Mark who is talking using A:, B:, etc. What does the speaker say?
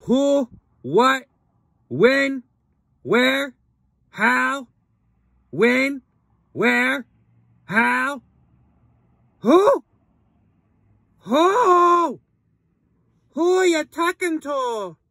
A: Who, what, when, where, how, when, where, how, who? Who? Who are you talking to?